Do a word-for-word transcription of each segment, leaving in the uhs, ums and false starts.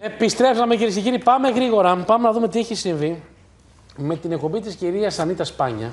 Επιστρέψαμε, κυρίες και κύριοι. Πάμε γρήγορα. Πάμε να δούμε τι έχει συμβεί με την εκπομπή της κυρίας Ανίτας Σπάνια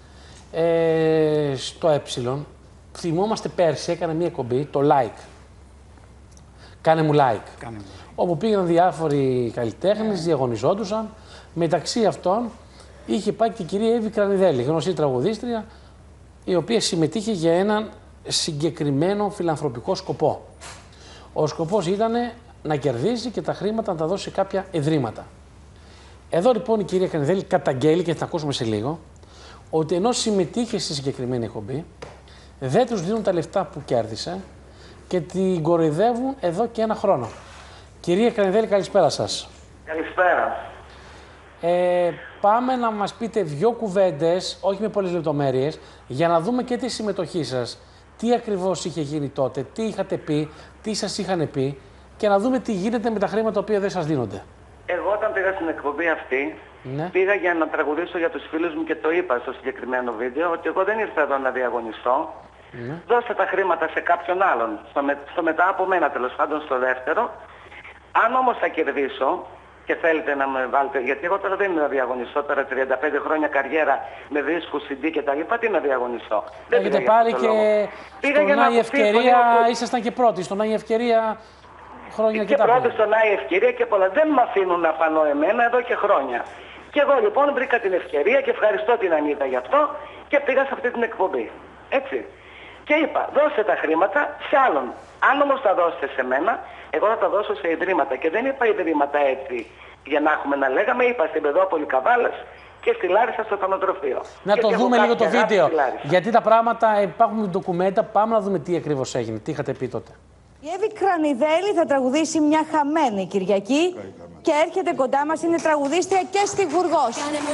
ε, στο Ε. Θυμόμαστε πέρσι έκανε μια εκπομπή, το Like. Κάνε μου like. Κάνε μου. Όπου πήγαν διάφοροι καλλιτέχνες, διαγωνιζόντουσαν. Μεταξύ αυτών είχε πάει και η κυρία Εύη Κρανιδέλη, γνωστή τραγουδίστρια, η οποία συμμετείχε για έναν συγκεκριμένο φιλανθρωπικό σκοπό. Ο σκοπός ήταν να κερδίσει και τα χρήματα να τα δώσει σε κάποια ιδρύματα. Εδώ λοιπόν η κυρία Κρανιδέλη καταγγέλει, και θα τα ακούσουμε σε λίγο, ότι ενώ συμμετείχε στη συγκεκριμένη εκπομπή, δεν τους δίνουν τα λεφτά που κέρδισε και την κοροϊδεύουν εδώ και ένα χρόνο. Κυρία Κρανιδέλη, καλησπέρα σας. Καλησπέρα. Ε, πάμε να μας πείτε δύο κουβέντες, όχι με πολλές λεπτομέρειες, για να δούμε και τη συμμετοχή σας. Τι ακριβώς είχε γίνει τότε, τι είχατε πει, τι σας είχαν πει και να δούμε τι γίνεται με τα χρήματα τα οποία δεν σας δίνονται. Εγώ όταν πήγα στην εκπομπή αυτή, ναι. πήγα για να τραγουδήσω για τους φίλους μου και το είπα στο συγκεκριμένο βίντεο ότι εγώ δεν ήρθα εδώ να διαγωνιστώ. Ναι. Δώστε τα χρήματα σε κάποιον άλλον, στο, με, στο μετά από μένα τέλος πάντων στο δεύτερο. Αν όμως θα κερδίσω και θέλετε να με βάλετε, γιατί εγώ τώρα δεν είναι να διαγωνιστώ, τώρα τριάντα πέντε χρόνια καριέρα με δίσκους, σι ντι και τα λοιπά, τι να διαγωνιστώ. Έχετε πάρει και στον Άι Ευκαιρία, που... ήσασταν και πρώτοι, στον Άι Ευκαιρία χρόνια και, και πρώτοι στον Άι Ευκαιρία και πολλά. Δεν με αφήνουν να φανώ εμένα εδώ και χρόνια. Και εγώ λοιπόν βρήκα την ευκαιρία και ευχαριστώ την Ανίτα γι' αυτό και πήγα σε αυτή την εκπομπή. Έτσι. Και είπα, δώστε τα χρήματα σε άλλον. Αν όμως τα δώσετε σε μένα, εγώ θα τα δώσω σε ιδρύματα. Και δεν είπα ιδρύματα έτσι για να έχουμε να λέγαμε, είπα στην Πεδόπολη Καβάλας και στη Λάρισα στο φανοτροφείο. Να το δούμε λίγο το βίντεο. Γιατί τα πράγματα υπάρχουν ντοκουμέντα. Πάμε να δούμε τι ακριβώς έγινε. Τι είχατε πει τότε. Η Εύη Κρανιδέλη θα τραγουδήσει μια χαμένη Κυριακή και έρχεται κοντά μας, είναι τραγουδίστρια και στη Γουργός.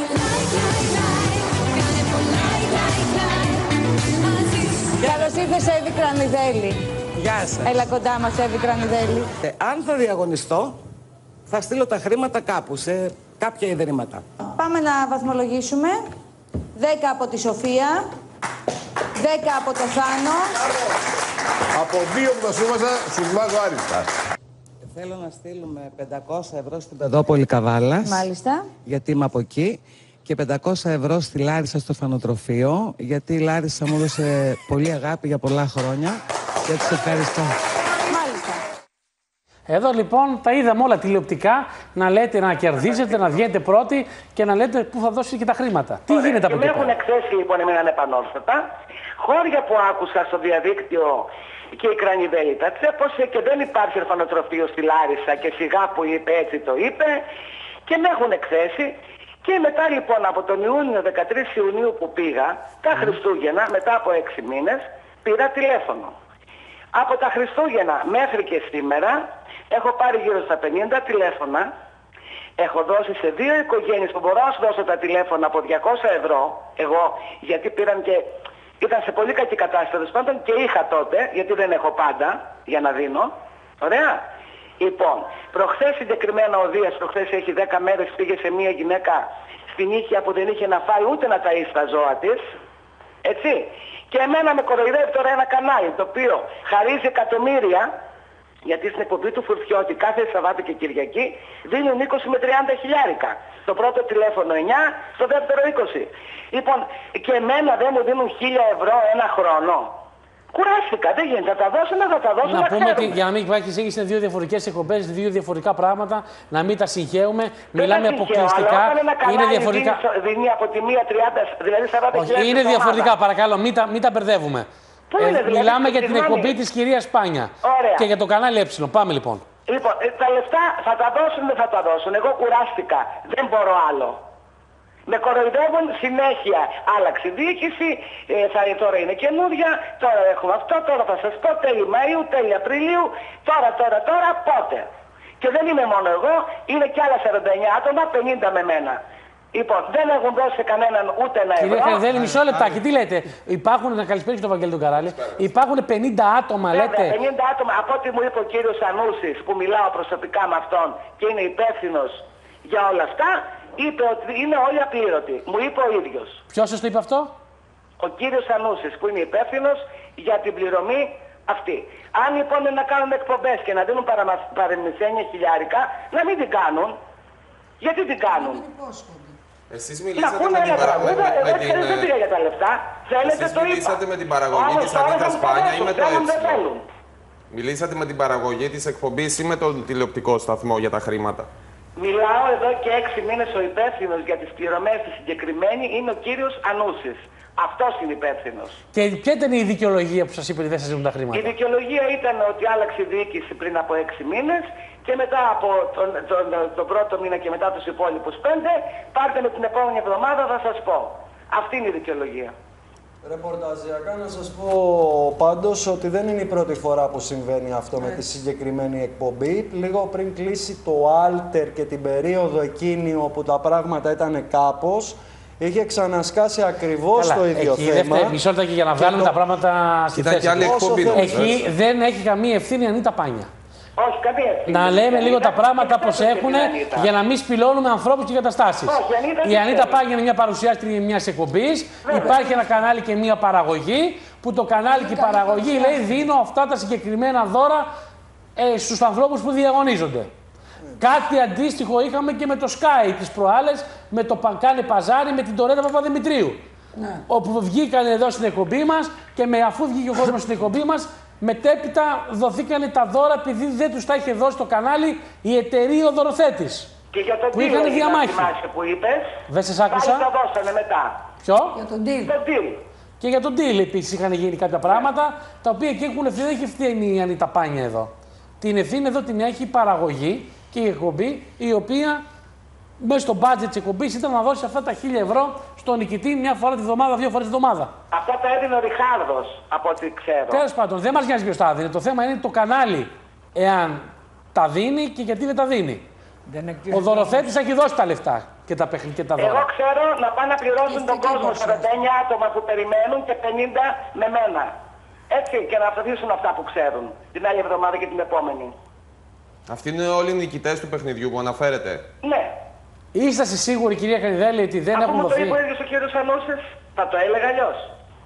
Καλώς ήρθες, Εύη Κρανιδέλη. Γεια σας. Έλα κοντά μας, Εύη Κρανιδέλη. Ε, αν θα διαγωνιστώ, θα στείλω τα χρήματα κάπου, σε κάποια ιδρύματα. Πάμε να βαθμολογήσουμε. δέκα από τη Σοφία, δέκα από το Θάνο. Από δύο που θα σου έβαζα, σου βάζω άριστα. Θέλω να στείλουμε πεντακόσια ευρώ στην Πεδόπολη Καβάλας. Μάλιστα. Γιατί είμαι από εκεί. Και πεντακόσια ευρώ στη Λάρισα στο φανοτροφείο. Γιατί η Λάρισα μου έδωσε πολύ αγάπη για πολλά χρόνια. Και έτσι ευχαριστώ. Μάλιστα. Εδώ λοιπόν τα είδαμε όλα τηλεοπτικά, να λέτε να κερδίζετε, να βγαίνετε πρώτοι και να λέτε πού θα δώσετε και τα χρήματα. Τι Ωραία. γίνεται από εκεί εκεί πέρα. Με έχουν εκθέσει λοιπόν εμένα ανεπανόρθωτα. Χώρια που άκουσα στο διαδίκτυο και η Κρανιδέλη τα τσέπωσε και δεν υπάρχει ορφανοτροφείο στη Λάρισα και σιγά που είπε έτσι το είπε και με έχουν εκθέσει. Και μετά λοιπόν από τον Ιούνιο, δεκατρείς Ιουνίου που πήγα, τα Χριστούγεννα, μετά από έξι μήνες, πήρα τηλέφωνο. Από τα Χριστούγεννα μέχρι και σήμερα έχω πάρει γύρω στα πενήντα τηλέφωνα. Έχω δώσει σε δύο οικογένειες που μπορώ να σου δώσω τα τηλέφωνα από διακόσια ευρώ, εγώ, γιατί πήραν και ήταν σε πολύ κακή κατάσταση πάντων και είχα τότε, γιατί δεν έχω πάντα για να δίνω. Ωραία. Λοιπόν, προχθές συγκεκριμένα ο Δίας, προχθές έχει δέκα μέρες πήγε σε μια γυναίκα στην Ήχια που δεν είχε να φάει ούτε να ταΐσει τα ζώα της. Έτσι. Και εμένα με κοροϊδεύει τώρα ένα κανάλι το οποίο χαρίζει εκατομμύρια, γιατί στην εκπομπή του Φουρτιώτη κάθε Σαββάτο και Κυριακή δίνουν είκοσι με τριάντα χιλιάρικα. Στο πρώτο τηλέφωνο εννιά, στο δεύτερο είκοσι. Λοιπόν, και εμένα δεν μου δίνουν χίλια ευρώ ένα χρόνο. Κουράστηκα, δεν γίνεται. Θα τα δώσω, να θα τα δώσω. Να, να πούμε ότι ξέρουμε. για να μην υπάρχει εξήγηση, είναι δύο διαφορετικές εκπομπές, δύο διαφορετικά πράγματα. Να μην τα συγχαίουμε. Μιλάμε αποκλειστικά. Είναι διαφορετικά. Δίνει, δίνει από τη μία τριάντα, δηλαδή σαράντα χιλιάδες. Όχι, είναι διαφορετικά, παρακαλώ, μην τα, μην τα μπερδεύουμε. Πού είναι, δηλαδή, μιλάμε για την συγγνώμη. εκπομπή της κυρίας Σπάνια. Ωραία. Και για το κανάλι Ε. Πάμε λοιπόν. Λοιπόν, ε, τα λεφτά θα τα δώσουν, δεν θα τα δώσουν. Εγώ κουράστηκα. Δεν μπορώ άλλο. Με κοροϊδεύουν συνέχεια. Άλλαξε η διοίκηση, ε, θα, τώρα είναι καινούρια, τώρα έχουμε αυτό, τώρα θα σας πω τέλη Μαΐου, τέλη Απριλίου, τώρα, τώρα, τώρα, πότε. Και δεν είμαι μόνο εγώ, είναι και άλλα σαράντα εννιά άτομα, πενήντα με μένα. Λοιπόν, δεν έχουν δώσει σε κανέναν ούτε ένα ευρώ. Κύριε Κρανιδέλη, μισό λεπτάκι, τι λέτε. Υπάρχουν, να καλησπέρισω τον Βαγγέλη τον Καράλη, υπάρχουν πενήντα άτομα, Βέβαια, λέτε. πενήντα άτομα, από ό,τι μου είπε ο κύριος Ανούσης, που μιλάω προσωπικά με αυτόν και είναι υπεύθυνος για όλα αυτά, είπε ότι είναι όλοι απλήρωτοι. Μου είπε ο ίδιος. Ποιος σας το είπε αυτό? Ο κύριος Ανούσης, που είναι υπεύθυνος για την πληρωμή Αυτοί. Αν λοιπόν είναι να κάνουν εκπομπές και να δίνουν παραμυθένια χιλιάρικα, να μην την κάνουν. Γιατί την κάνουν. Εσείς Να μιλήσατε πούνε με την ένα παραγωγή. τραγούδα, εγώ με την, ξέρετε δεν πήγα για τα λεφτά. Θέλετε Εσείς το είπα. μιλήσατε με την παραγωγή Όμως της τώρα Ανίτα θα μου Σπάνια ή περάσουν, με το θέλουν, δεν έψιλο. θέλουν. Μιλήσατε με την παραγωγή της εκπομπής ή με τον τηλεοπτικό σταθμό για τα χρήματα. Μιλάω εδώ και έξι μήνες, ο υπεύθυνος για τις πληρωμές τη συγκεκριμένη είναι ο κύριος Ανούσης. Αυτός είναι υπεύθυνος. Και ποια ήταν η δικαιολογία που σας είπε ότι δεν σας δίνουν τα χρήματα. Η δικαιολογία ήταν ότι άλλαξε η διοίκηση πριν από έξι μήνες και μετά από τον, τον, τον, τον πρώτο μήνα και μετά τους υπόλοιπους πέντε, πάρτε με την επόμενη εβδομάδα, θα σας πω. Αυτή είναι η δικαιολογία. Ρεπορταζιακά να σας πω πάντως ότι δεν είναι η πρώτη φορά που συμβαίνει αυτό με τη συγκεκριμένη εκπομπή. Λίγο πριν κλείσει το Alter και την περίοδο εκείνη όπου τα πράγματα ήταν κάπως, είχε ξανασκάσει ακριβώς το ίδιο εκεί θέμα. Εκεί μισό λεπτό για να βγάλουμε το... τα πράγματα στη θέση. Ήταν και άλλη εκπομπή. Εκεί δεν έχει καμία ευθύνη η Ανίτα Πάνια. Όχι, καμία ευθύνη. Να λέμε λίγο τα πράγματα πώς έχουν Ανίτα. για να μην σπηλώνουμε ανθρώπους και καταστάσεις. Όχι, η Ανίτα Η Ανίτα ξέρει. Πάνια είναι μια παρουσιάστρια μιας εκπομπής. Υπάρχει ένα κανάλι και μια παραγωγή. Που το κανάλι και η παραγωγή λέει: δίνω αυτά τα συγκεκριμένα δώρα ε, στους ανθρώπους που διαγωνίζονται. Κάτι αντίστοιχο είχαμε και με το Sky τις προάλλες, με το Παγκάνε Παζάρι, με την Τωρέτα Παπαδημητρίου. Ναι. Όπου βγήκαν εδώ στην εκπομπή μας και με, αφού βγήκε ο κόσμος στην εκπομπή μας, μετέπειτα δοθήκανε τα δώρα επειδή δεν τους τα είχε δώσει το κανάλι η εταιρεία ο δωροθέτης. Και για τον που είχαν διαμάχη. Που είπες, δεν σας άκουσα. πάλι τα δώσανε μετά. Ποιο? Για τον deal. Το deal. Και για τον deal επίσης είχαν γίνει κάποια πράγματα τα οποία και έχουν ευθύνη. Δεν έχει ευθύνη η Ανίτα Πάνια εδώ. Την ευθύνη εδώ την έχει η παραγωγή και η εκπομπή, η οποία μέσα στο budget της εκπομπής ήταν να δώσει αυτά τα χίλια ευρώ στον νικητή μια φορά τη βδομάδα, δύο φορές τη βδομάδα. Αυτά τα έδινε ο Ριχάρδος, από ό,τι ξέρω. Τέλος πάντων, δεν μας νοιάζει ποιος τα δίνει. Το θέμα είναι το κανάλι, εάν τα δίνει και γιατί δεν τα δίνει. Δεν ο δωροθέτης έχει δώσει τα λεφτά και τα παιχνίδια και τα δώρα. Εγώ ξέρω να πάνε να πληρώσουν τον κόσμο σαράντα εννιά άτομα που περιμένουν και πενήντα με μένα. Έτσι, και να αφαιρήσουν αυτά που ξέρουν την άλλη εβδομάδα και την επόμενη. Αυτοί είναι όλοι οι νικητές του παιχνιδιού που αναφέρετε. Ναι. Είσαστε σίγουροι, κυρία Κανιδέλη, ότι δεν Αφού έχουν μου δοθεί. το είπε ο ίδιος ο κύριος Ανούσης, θα το έλεγα αλλιώς.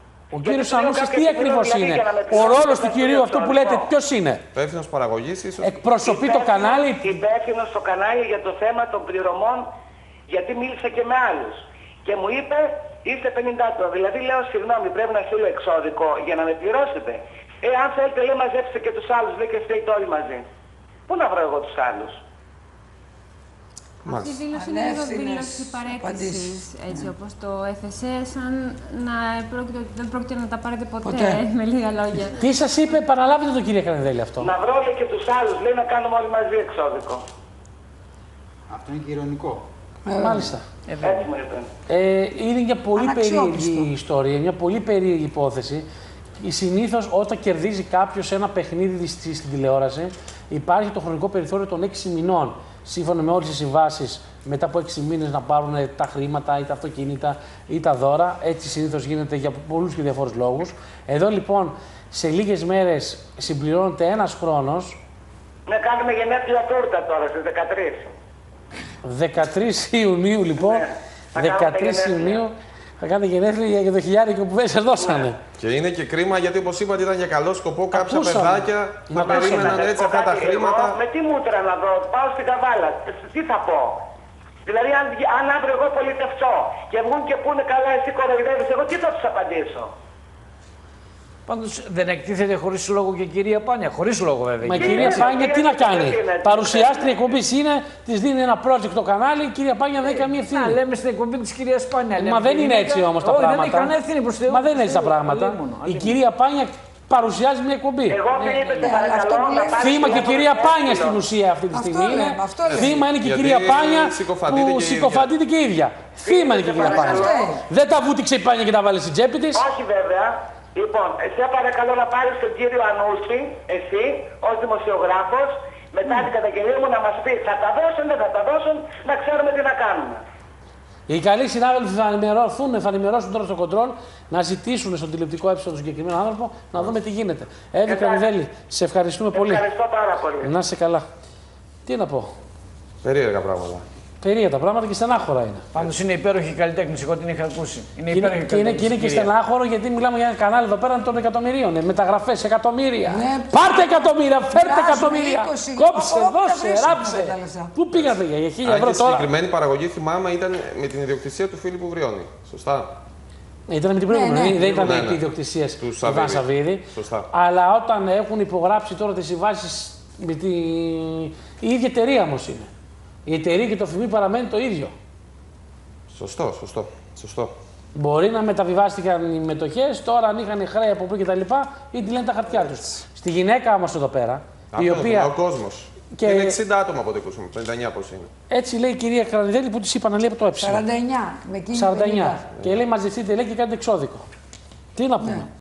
Ο κύριος Ανούσης τι ακριβώς είναι. Ο ρόλος του κυρίου αυτού που λέτε ποιος είναι. Υπεύθυνος παραγωγής, ίσως. Εκπροσωπεί το κανάλι. Υπεύθυνος στο κανάλι για το θέμα των πληρωμών, γιατί μίλησα και με άλλους. Και μου είπε, είστε πενήντα άτομα. Δηλαδή λέω, συγγνώμη, πρέπει να στείλω εξώδικο για να με πληρώσετε. Ε, αν θέλετε, λέει, μαζέψτε και τους άλλους, λέει, και στείλτε όλοι μαζί. Πού να βρω εγώ τους άλλους. Αυτή η δήλωση είναι λίγο δήλωση παρέκκλησης, έτσι όπως το έθεσε, σαν να πρόκειται, δεν πρόκειται να τα πάρετε ποτέ, ποτέ. με λίγα λόγια. Τι σας είπε, παραλάβετε το κύριε Κανιδέλη αυτό. Να βρω και τους άλλους, λέει, να κάνουμε όλοι μαζί εξώδικο. Αυτό είναι και ειρωνικό. Ε, Μάλιστα. Ε, Έτσι μου είπε. Ε, είναι μια πολύ περίεργη ιστορία, μια πολύ περίεργη υπόθεση. Συνήθως όταν κερδίζει κάποιος ένα παιχνίδι στην τηλεόραση, υπάρχει το χρονικό περιθώριο των έξι μηνών. Σύμφωνα με όλες τις συμβάσεις, μετά από έξι μήνες να πάρουν τα χρήματα ή τα αυτοκίνητα ή τα δώρα. Έτσι συνήθως γίνεται για πολλούς και διαφόρους λόγους. Εδώ λοιπόν σε λίγες μέρες συμπληρώνεται ένας χρόνος. Να κάνουμε γενέθλια τούρτα τώρα στις δεκατρείς. δεκατρείς Ιουνίου λοιπόν. Ναι, δεκατρείς Ιουνίου θα κάνετε γενέθλια για το χιλιάρικο που δεν σας δώσανε. Ναι. Και είναι και κρίμα γιατί όπως είπατε ήταν για καλό σκοπό. Κάποια παιδάκια θα περίμεναν έτσι αυτά τα χρήματα. Εγώ, με τι μούτρα να δω, πάω στην Καβάλα, τι θα πω. Δηλαδή αν, αν αύριο εγώ πολιτευτώ και βγουν και πούνε καλά εσύ κοροϊδεύεις, εγώ τι θα τους απαντήσω. Πάντως δεν εκτίθεται χωρίς λόγο και η κυρία Πάνια. Χωρίς λόγο βέβαια. Μα η κυρία Πάνια τι να κάνει. Παρουσιάστρια εκπομπή είναι, της δίνει ένα project το κανάλι, η κυρία Πάνια δεν έχει καμία ευθύνη. Να λέμε στην εκπομπή της κυρίας Πάνια. Μα δεν είναι έτσι όμως τα πράγματα. Δεν έχει κανένα ευθύνη προς Θεού. Μα δεν είναι έτσι τα πράγματα. Η κυρία Πάνια παρουσιάζει μια εκπομπή. Εγώ Φίλιππε, παρακαλώ να πάρεις... Θύμα και η κυρία Πάνια στην ουσία αυτή τη στιγμή είναι. Θύμα είναι και η κυρία Πάνια που συκοφαντείται και η ίδια. Θύμα είναι και η κυρία Πάνια. Δεν τα βούτυξε η Πάνια και τα βάλε στην τσέπη της. Όχι βέβαια. Λοιπόν, σε παρακαλώ να πάρεις τον κύριο Ανούση, εσύ, ως δημοσιογράφος, μετά την καταγγελία μου να μας πει θα τα δώσουν, δεν θα τα δώσουν, να ξέρουμε τι να κάνουμε. Οι καλοί συνάδελφοι θα ενημερωθούν, θα ενημερώσουν τώρα στο κοντρόλ να ζητήσουν στον τηλεοπτικό έψιλο του συγκεκριμένου άνθρωπο να δούμε τι γίνεται. Εύη Κανιδέλη, σε ευχαριστούμε πολύ. Ευχαριστώ πάρα πολύ. Να είσαι καλά. Τι να πω. Περίεργα πράγματα. Περίεργα τα πράγματα και στενάχωρα είναι. Πάντως είναι υπέροχη καλλιτέχνη, εγώ την είχα ακούσει. Είναι Και υπέροχη είναι, και είναι, και είναι και στενάχωρο γιατί μιλάμε για ένα κανάλι εδώ πέρα των εκατομμυρίων. Ε, μεταγραφές, εκατομμύρια. Ναι. Πάρτε εκατομμύρια, φέρτε Βγάζουμε εκατομμύρια. είκοσι, Κόψε, όπου τα δώσε, βρίσκουμε ράψε. τα λεφτά. Πού πήγατε για χίλια Αν ευρώ και η τώρα. συγκεκριμένη παραγωγή, θυμάμαι, ήταν με την ιδιοκτησία του Φίλιππου Βριώνη. Σωστά. Ήταν με την προηγούμενη, Ναι, ναι. δεν ήταν Ναι, επί ναι. ιδιοκτησίας Του του Ιβάν Σαββίδη. Σωστά. Αλλά όταν έχουν υπογράψει τώρα τις συμβάσεις με τη... η ίδια εταιρεία όμως είναι. Η εταιρεία και το εφημί παραμένει το ίδιο. Σωστό, σωστό. σωστό. Μπορεί να μεταβιβάστηκαν οι μετοχές, τώρα αν είχαν χρέη από πριν κτλ. ή τη λένε τα χαρτιά τους. Στη γυναίκα όμως εδώ πέρα, Αυτό η οποία. ο κόσμος. Και... Είναι εξήντα άτομα από ό,τι ακούσαμε. πενήντα εννιά πώς είναι. Έτσι λέει η κυρία Κρανιδέλη που της είπα να λέει από το έψιλο. σαράντα εννιά με εκείνη σαράντα εννιά. πενήντα. Και λέει μαζευτείτε λέει και κάνετε εξώδικο. Τι να πούμε. Ναι.